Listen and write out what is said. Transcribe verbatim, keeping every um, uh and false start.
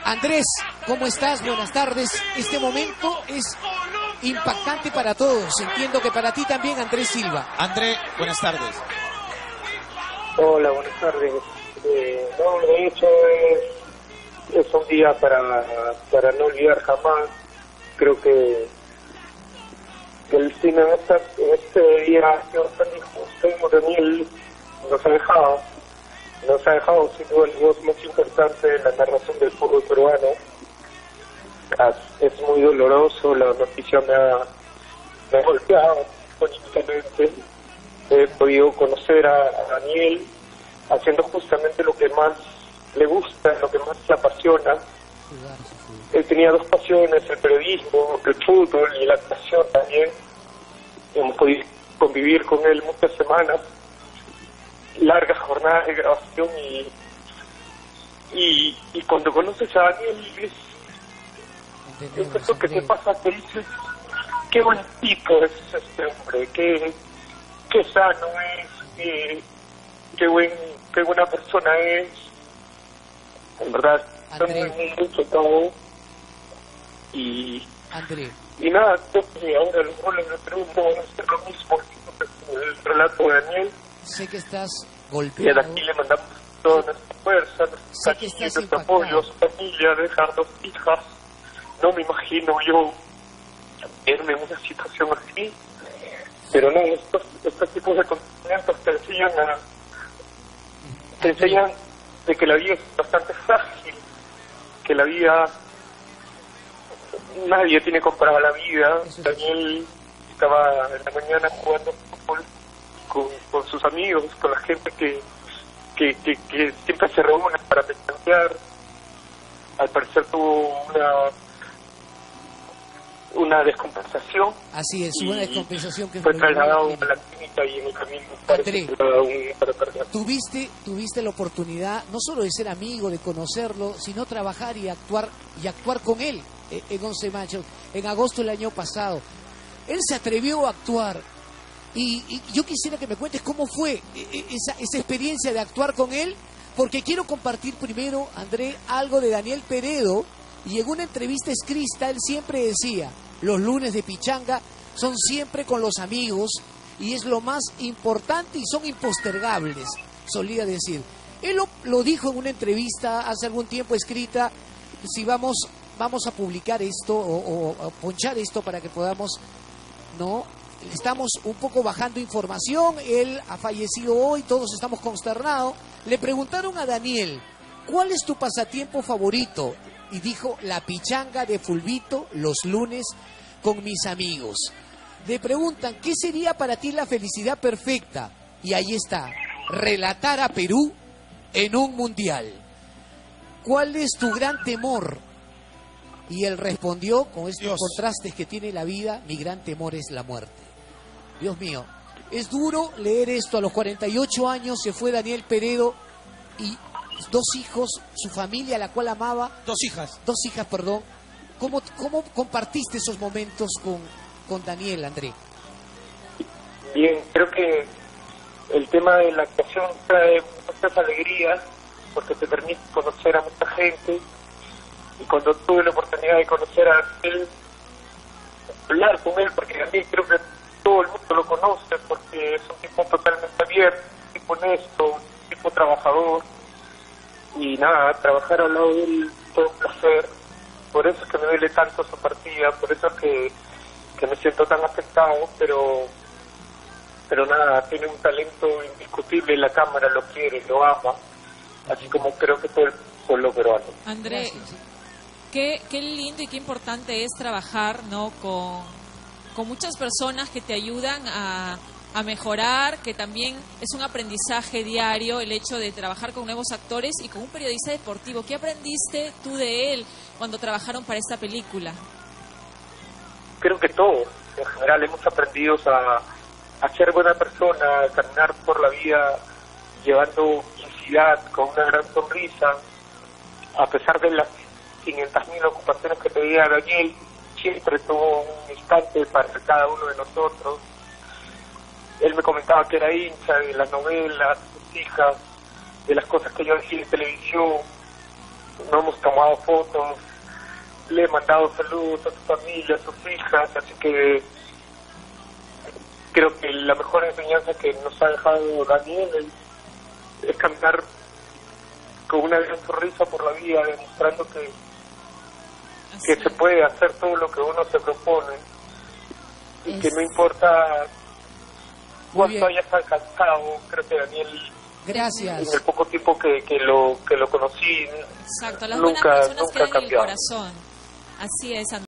Andrés, ¿cómo estás? Buenas tardes. Este momento es impactante para todos. Entiendo que para ti también, Andrés Silva. André, buenas tardes. Hola, buenas tardes. Eh, no, de hecho es, es un día para, para no olvidar jamás. Creo que, que el cine en este, en este día ha sido tan injusto. Daniel nos ha dejado, nos ha dejado sin duda el voz más importante de la narración del fútbol peruano. Es muy doloroso, la noticia me ha, me ha golpeado políticamente. He podido conocer a, a Daniel haciendo justamente lo que más le gusta, lo que más le apasiona. Él tenía dos pasiones, el periodismo, el fútbol y la actuación también. Hemos podido convivir con él muchas semanas, largas jornadas de grabación y y, y cuando conoces a Daniel es, es eso que te pasa, que dices, qué buen tipo es este hombre, qué, qué sano es, qué, qué, buen, qué buena persona es. En verdad, André. está muy, muy chocado. Y, André. y nada, creo que ahora los goles de Perú no van a ser lo mismo que el relato de Daniel. Sé que estás Y golpeado. de aquí le mandamos toda nuestra fuerza, nuestro Sé que cariño, estás nuestro impactado. apoyo, su familia, dejar dos hijas. No me imagino yo verme en una situación así. Pero no, estos, estos tipos de acontecimientos te enseñan a, te enseñan de que la vida es bastante frágil, que la vida, nadie tiene comprada la vida. Daniel estaba en la mañana jugando fútbol con, con sus amigos, con la gente que, que, que, que siempre se reúne para pentear. Al parecer tuvo una una descompensación. Así es, una descompensación que fue trasladado a la clínica y en el camino André, un paro cardíaco. tuviste, tuviste la oportunidad no solo de ser amigo, de conocerlo, sino trabajar y actuar y actuar con él eh, en Once Machos en agosto del año pasado. Él se atrevió a actuar y, y yo quisiera que me cuentes cómo fue eh, esa, esa experiencia de actuar con él, porque quiero compartir primero, André, algo de Daniel Peredo. Y en una entrevista escrita él siempre decía, los lunes de pichanga son siempre con los amigos y es lo más importante y son impostergables, solía decir. Él lo, lo dijo en una entrevista hace algún tiempo escrita, si vamos, vamos a publicar esto o, o a ponchar esto para que podamos, ¿no? Estamos un poco bajando información, él ha fallecido hoy, todos estamos consternados. Le preguntaron a Daniel, ¿cuál es tu pasatiempo favorito? Y dijo, la pichanga de Fulvito los lunes con mis amigos. Le preguntan, ¿qué sería para ti la felicidad perfecta? Y ahí está, relatar a Perú en un mundial. ¿Cuál es tu gran temor? Y él respondió, con estos Dios. contrastes que tiene la vida, mi gran temor es la muerte. Dios mío, es duro leer esto. A los cuarenta y ocho años se fue Daniel Peredo y dos hijos, su familia, la cual amaba. Dos hijas. Dos hijas, perdón. ¿Cómo, cómo compartiste esos momentos con, con Daniel, André? Bien, creo que el tema de la actuación trae muchas alegrías porque te permite conocer a mucha gente. Y cuando tuve la oportunidad de conocer a él, hablar con él, porque a mí creo que todo el mundo lo conoce porque es un tipo totalmente abierto, un tipo honesto, un tipo trabajador. Y nada, trabajar al lado de él fue un placer. Por eso es que me duele tanto su partida, por eso es que, que me siento tan afectado, pero pero nada, tiene un talento indiscutible, la cámara lo quiere, lo ama, así como creo que todo el pueblo peruano. André, qué, qué lindo y qué importante es trabajar, ¿no?, con, con muchas personas que te ayudan a, a mejorar, que también es un aprendizaje diario el hecho de trabajar con nuevos actores y con un periodista deportivo. ¿Qué aprendiste tú de él cuando trabajaron para esta película? Creo que todos, en general, hemos aprendido a, a ser buena persona, a caminar por la vida llevando felicidad, con una gran sonrisa, a pesar de las quinientas mil ocupaciones que pedía Daniel, siempre tuvo un instante para cada uno de nosotros. Él me comentaba que era hincha de las novelas, de sus hijas, de las cosas que yo decía en televisión. nos hemos tomado fotos, le he mandado saludos a su familia, a sus hijas, así que creo que la mejor enseñanza que nos ha dejado Daniel es, es caminar con una gran sonrisa por la vida, demostrando que, que se puede hacer todo lo que uno se propone y es... que no importa cuánto hayas alcanzado. Creo que Daniel, gracias, en el poco tiempo que, que lo que lo conocí, exacto, las nunca, buenas personas nunca quedan en el cambiado. corazón. Así es, Andrés.